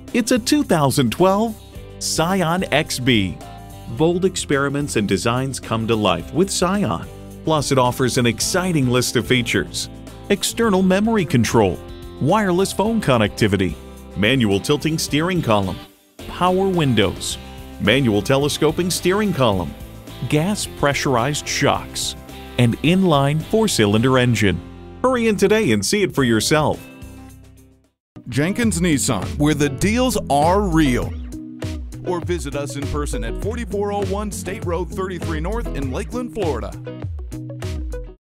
It's a 2012 Scion XB. Bold experiments and designs come to life with Scion. Plus, it offers an exciting list of features: external memory control, wireless phone connectivity, manual tilting steering column, power windows, manual telescoping steering column, gas pressurized shocks, and inline 4-cylinder engine. Hurry in today and see it for yourself. Jenkins Nissan, where the deals are real. Or visit us in person at 4401 State Road 33 North in Lakeland, Florida.